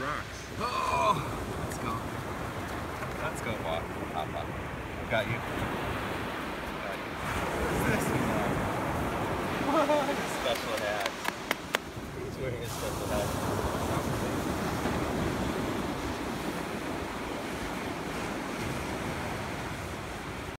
rocks. Oh, let's go. Let's go walk, Papa. Got you. Got you. What's this?